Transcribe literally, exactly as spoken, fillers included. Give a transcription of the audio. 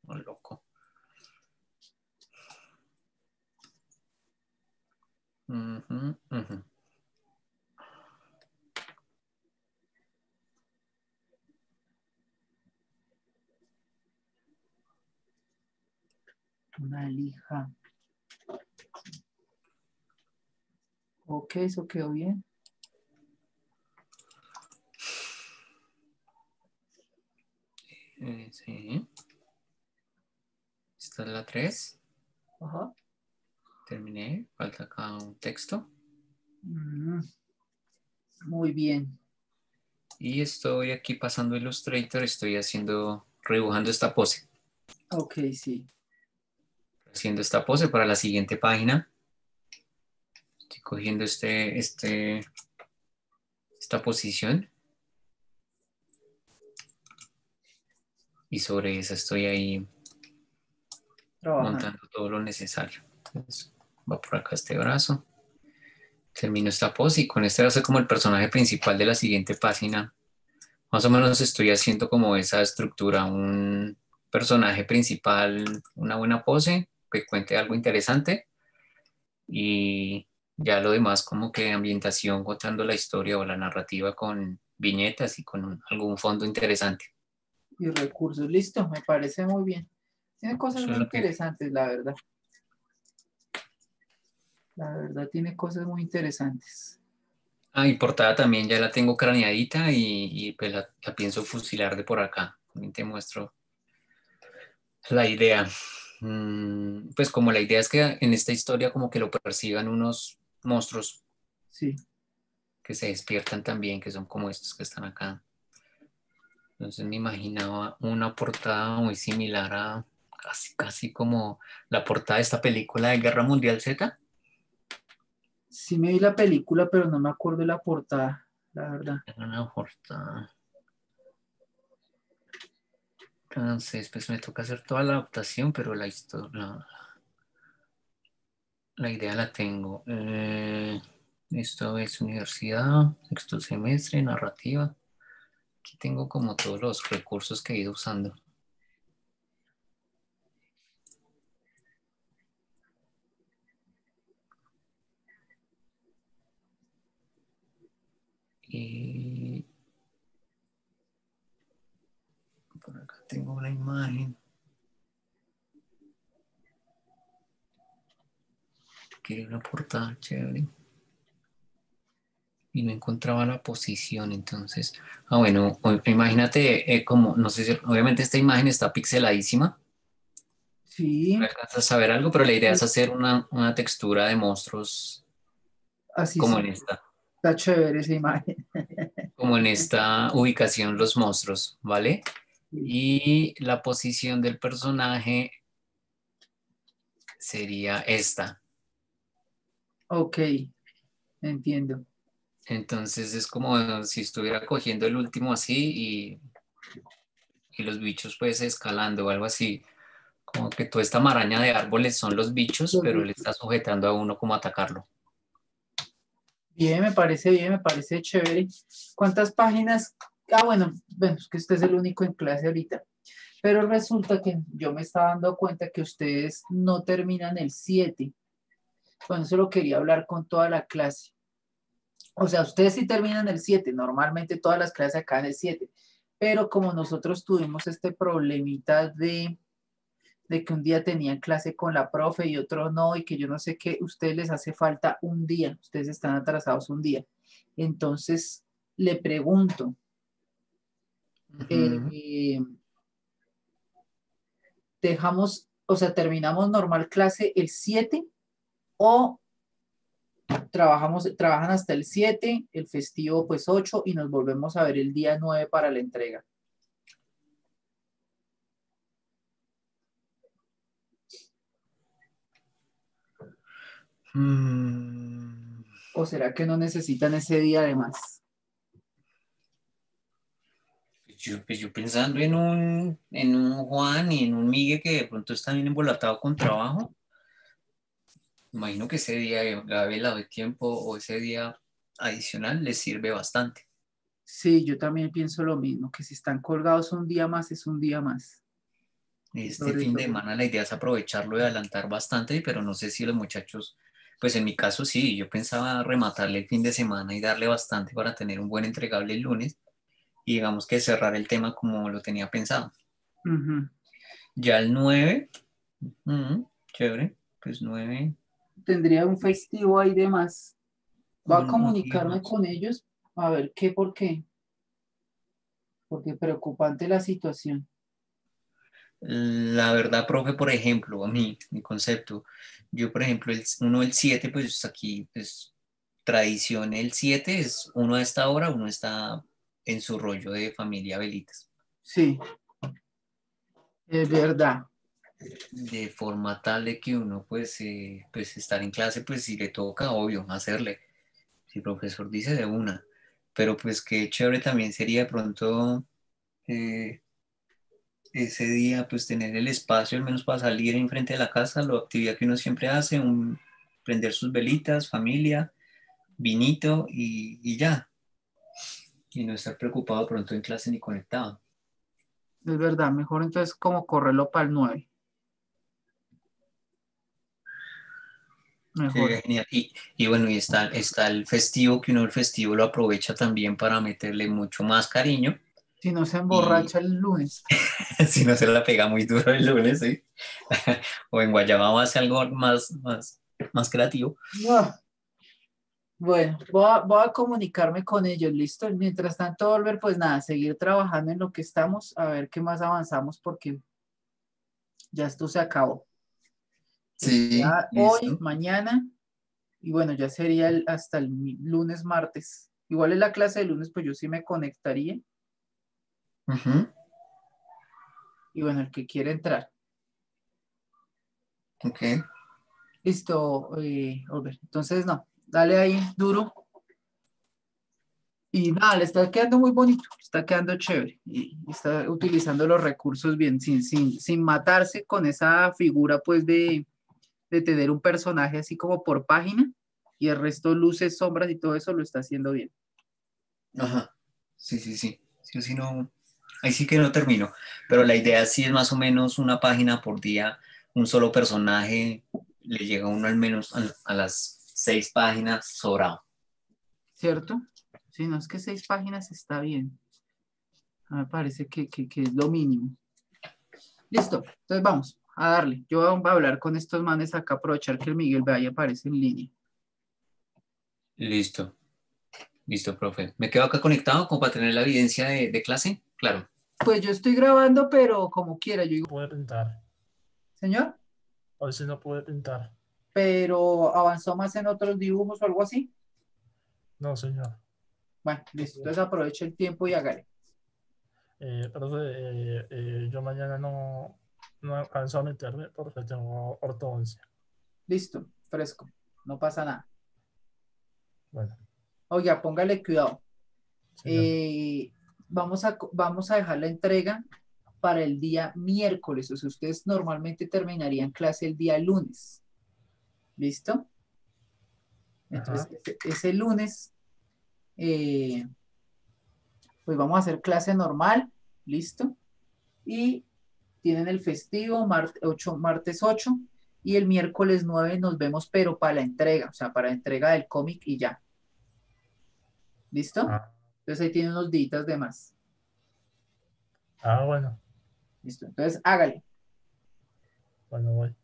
Oh, loco. Uh-huh, uh-huh. Una lija. Ok, eso quedó bien. Eh, sí. Esta es la tres. Ajá. Terminé. Falta acá un texto. Mm, muy bien. Y estoy aquí pasando Illustrator. Estoy haciendo, rebujando esta pose. Ok, sí. Haciendo esta pose para la siguiente página. Estoy cogiendo este, este, esta posición. Y sobre esa estoy ahí Trabajando. montando todo lo necesario. Entonces, va por acá este brazo. Termino esta pose y con este va a ser como el personaje principal de la siguiente página. Más o menos estoy haciendo como esa estructura, un personaje principal, una buena pose, que cuente algo interesante y ya lo demás como que ambientación contando la historia o la narrativa con viñetas y con un- algún fondo interesante. Y recursos. Listo, me parece muy bien. Tiene cosas Eso es muy lo que... interesantes, la verdad. La verdad, tiene cosas muy interesantes. Ah, y portada también ya la tengo craneadita y, y pues la, la pienso fusilar de por acá. También te muestro la idea. Mm, pues como la idea es que en esta historia como que lo perciban unos monstruos Sí. que se despiertan también, que son como estos que están acá. Entonces me imaginaba una portada muy similar a casi, casi como la portada de esta película de Guerra Mundial Z. Sí me vi la película, pero no me acuerdo de la portada, la verdad. Era una portada. Entonces, pues me toca hacer toda la adaptación, pero la historia, la, la idea la tengo. Eh, esto es universidad, sexto semestre, narrativa. Aquí tengo como todos los recursos que he ido usando. Y por acá tengo una imagen. Que una portada chévere. Y no encontraba la posición, entonces. Ah, bueno, o- imagínate eh, como, no sé si, obviamente esta imagen está pixeladísima. No Sí, alcanzas a ver algo, pero la idea sí, es hacer una, una textura de monstruos así como sí. en esta, Está chévere esa imagen. como en esta ubicación los monstruos, ¿vale? Sí. Y la posición del personaje sería esta. Ok, entiendo. Entonces es como si estuviera cogiendo el último así y, y los bichos pues escalando o algo así. Como que toda esta maraña de árboles son los bichos, Los pero vi. él está sujetando a uno como atacarlo. Bien, me parece bien, me parece chévere. ¿Cuántas páginas? Ah, bueno, bueno, es que usted es el único en clase ahorita. Pero resulta que yo me estaba dando cuenta que ustedes no terminan el siete. Bueno, eso lo quería hablar con toda la clase. O sea, ustedes sí terminan el siete. Normalmente todas las clases acaban el siete. Pero como nosotros tuvimos este problemita de, de que un día tenían clase con la profe y otro no, y que yo no sé qué, ustedes les hace falta un día. Ustedes están atrasados un día. Entonces, le pregunto, Ujú. eh, ¿dejamos, o sea, terminamos normal clase el siete o trabajamos, trabajan hasta el siete, el festivo pues ocho y nos volvemos a ver el día nueve para la entrega? Mm, ¿O será que no necesitan ese día además? Yo, pues yo pensando en un, en un Juan y en un Miguel que de pronto están bien embolatado con trabajo, imagino que ese día Gaby la de tiempo o ese día adicional les sirve bastante. Sí, yo también pienso lo mismo, que si están colgados un día más es un día más. Este sobre fin de todo. semana la idea es aprovecharlo y adelantar bastante, pero no sé si los muchachos, pues en mi caso sí, yo pensaba rematarle el fin de semana y darle bastante para tener un buen entregable el lunes y digamos que cerrar el tema como lo tenía pensado. Ujú. Ya el nueve, mm, chévere, pues nueve, Tendría un festivo ahí de más. Voy a un, un día comunicarme más. con ellos a ver qué, por qué, porque preocupante la situación. La verdad, profe, por ejemplo, a mí, mi concepto, yo, por ejemplo, el, uno el siete pues aquí, pues, tradición, el siete es uno a esta hora, uno está en su rollo de familia Velitas, Sí, es verdad. de forma tal de que uno, pues, eh, pues, estar en clase, pues, si le toca, obvio, hacerle, si el profesor dice de una, pero pues qué chévere también sería de pronto eh, ese día, pues tener el espacio al menos para salir enfrente de la casa, la actividad que uno siempre hace, un, prender sus velitas, familia, vinito y, y ya, y no estar preocupado pronto en clase ni conectado. Es verdad. Mejor entonces como correrlo para el nueve. Sería Mejor. genial. Y, y bueno, y está, está el festivo, que uno el festivo lo aprovecha también para meterle mucho más cariño Si no se y emborracha el lunes. si no se la pega muy duro el lunes, ¿sí? O en Guayabama hace algo más, más, más creativo. Ah, bueno, voy a, voy a comunicarme con ellos, ¿listo? Mientras tanto, volver, pues nada, seguir trabajando en lo que estamos, a ver qué más avanzamos, porque ya esto se acabó. Sí, Ya hoy, listo. mañana, y bueno, ya sería el- hasta el mi- lunes, martes. Igual es la clase de lunes, pues yo sí me conectaría, Ujú. y bueno, el que quiera entrar. Ok. Listo, eh, Oliver. Entonces, no, dale ahí duro. Y nada, le está quedando muy bonito, está quedando chévere y está utilizando los recursos bien, sin, sin, sin matarse con esa figura pues de, de tener un personaje así como por página y el resto luces, sombras y todo eso lo está haciendo bien. Ajá. Sí, sí, sí. Sí o sí no. Ahí sí que no termino. Pero la idea sí es más o menos una página por día, un solo personaje. Le llega a uno al menos a, a las seis páginas sobrado. ¿Cierto? Si no es que seis páginas está bien. A mí me parece que, que, que es lo mínimo. Listo, entonces vamos a darle. Yo voy a hablar con estos manes acá, aprovechar que el Miguel vaya aparece en línea. Listo, listo, profe. ¿Me quedo acá conectado como para tener la evidencia de, de clase? Claro. Pues yo estoy grabando, pero como quiera, yo digo, Puede pintar. señor, Hoy sí no puede pintar. pero avanzó más en otros dibujos o algo así. No, señor. Bueno, listo, entonces aproveche el tiempo y hágale. Eh, profe, eh, eh, yo mañana no, no alcanzo a meterme porque tengo ortodoncia. Listo, fresco, no pasa nada. Bueno, Oiga, póngale cuidado. señor. Eh, vamos a, co- vamos a dejar la entrega para el día miércoles, o sea, ustedes normalmente terminarían clase el día lunes. ¿Listo? Entonces, Ajá. ese, ese lunes, eh, pues vamos a hacer clase normal, ¿listo? Y tienen el festivo, mart- ocho, martes ocho y el miércoles nueve nos vemos, pero para la entrega, o sea, para la entrega del cómic y ya. ¿Listo? Ah, Entonces ahí tienen unos días de más. ah, bueno. ¿Listo? Entonces hágale. Bueno, voy.